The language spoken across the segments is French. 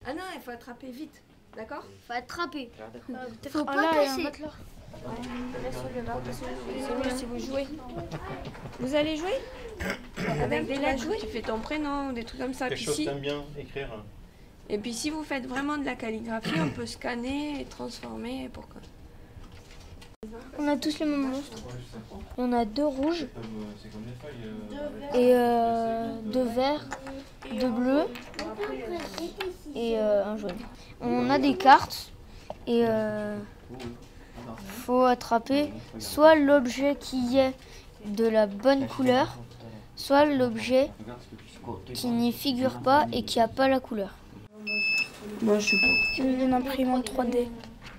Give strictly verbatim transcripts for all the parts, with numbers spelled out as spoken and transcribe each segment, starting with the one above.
Ah non, il faut attraper vite, d'accord? Faut attraper. Euh, Faut pas là, casser. C'est mieux si vous jouez. Vous allez jouer? Avec des lettres, tu fais ton prénom, des trucs comme ça. Quelque Puis chose si... que t'aimes bien écrire. Et puis si vous faites vraiment de la calligraphie, on peut scanner et transformer pour que... On a tous les mêmes monstres. Il y en a deux rouges C'est comme les feuilles. et euh, deux verts, deux bleus et euh, un jaune. On a des cartes et euh, faut attraper soit l'objet qui est de la bonne couleur, soit l'objet qui n'y figure pas et qui n'a pas la couleur. Moi, je suis pour. Une imprimante trois D.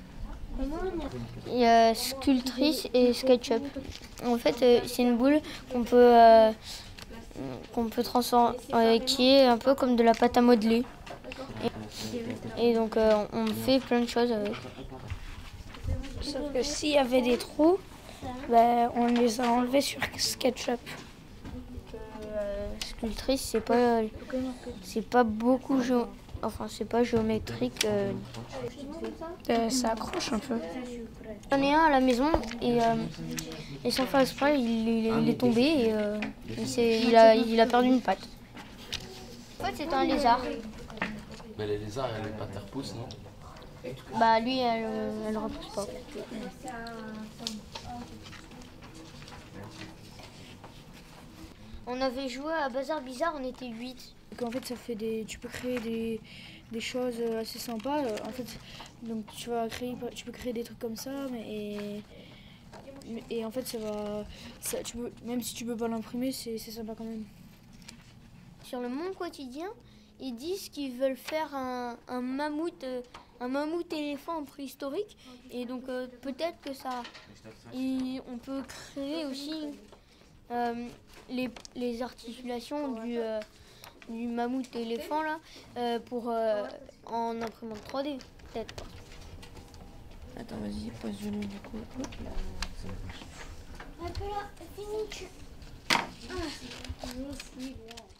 Il y a Sculptrice et SketchUp. En fait, euh, c'est une boule qu'on peut, euh, qu'on peut transformer, euh, qui est un peu comme de la pâte à modeler. Et, et donc, euh, on fait plein de choses avec. Sauf que s'il y avait des trous, ben, on les a enlevés sur SketchUp. Euh, Sculptrice, c'est pas, c'est pas beaucoup géo, enfin, c'est pas géométrique. Euh. Euh, ça accroche un peu. J'en ai un à la maison et, euh, et sans faire exprès, il, il, il est tombé et euh, il, s'est- il, a, il a perdu une patte. En fait, c'est un lézard. Mais les lézards, les pattes elles repoussent, non? Bah, lui, elle ne repousse pas. On avait joué à Bazar Bizarre, on était huit. En fait, ça fait des, tu peux créer des, des choses assez sympas. En fait, donc tu vas créer, tu peux créer des trucs comme ça, mais et, et en fait, ça va, ça, tu peux, même si tu peux pas l'imprimer, c'est c'est sympa quand même. Sur le Monde Quotidien, ils disent qu'ils veulent faire un, un mammouth, euh, un mammouth éléphant préhistorique, et donc euh, peut-être que ça, et on peut créer aussi euh, les, les articulations du euh, du mammouth éléphant là, euh, pour, euh, en imprimante trois D, peut-être. Attends, vas-y, pose-le du coup. Un peu là, fini.